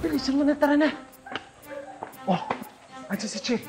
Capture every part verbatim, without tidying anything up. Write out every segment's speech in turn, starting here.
Bilisan mo na, tara na. Oh, andyan si Che.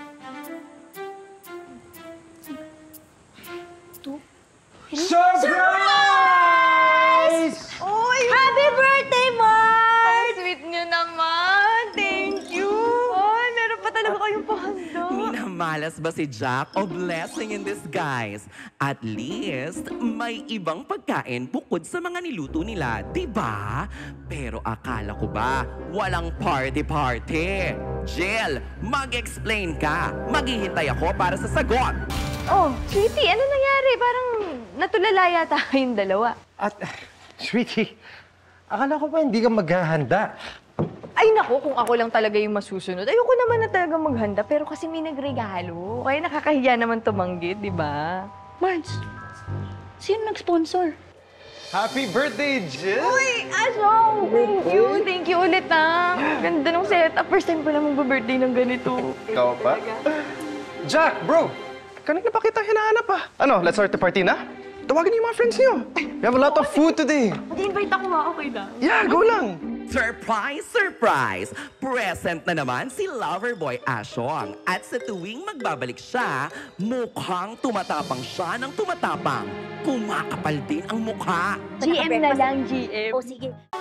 Surprise! Uy! Happy birthday, Mart! Sweet niyo naman. Thank you. Ay, meron pa talaga kayong pahanda. Minamalas ba si Jack o blessing in disguise? At least, may ibang pagkain bukod sa mga niluto nila, di ba? Pero akala ko ba, walang party-party? Jill, mag-explain ka. Maghihintay ako para sa sagot. Oh, sweetie, ano nangyari? Parang natulala yata kayong dalawa. At, sweetie, akala ko pa hindi ka maghahanda. Ay naku, kung ako lang talaga yung masusunod. Ayoko naman na talaga maghanda, pero kasi may nagregalo. Kaya nakakahiya naman tumanggit, di ba? Marge, sino nag-sponsor? Happy birthday, Jill! Uy, Asong! Thank you! Thank you ulit, ah! Ganda nung setup. First time ko lang mag-birthday ng ganito. Ikaw pa? Jack, bro! Kanina pa kita hinahanap ah. Ano, let's start the party na? Tawagin niyo yung mga friends niyo. We have a lot of food today. Mag-invite ako nga, okay na? Yeah, go lang! Surprise, surprise! Present na naman si Loverboy Ashong. At sa tuwing magbabalik siya, mukhang tumatapang siya ng tumatapang. Kumakapal din ang mukha. G M na lang, G M. O sige,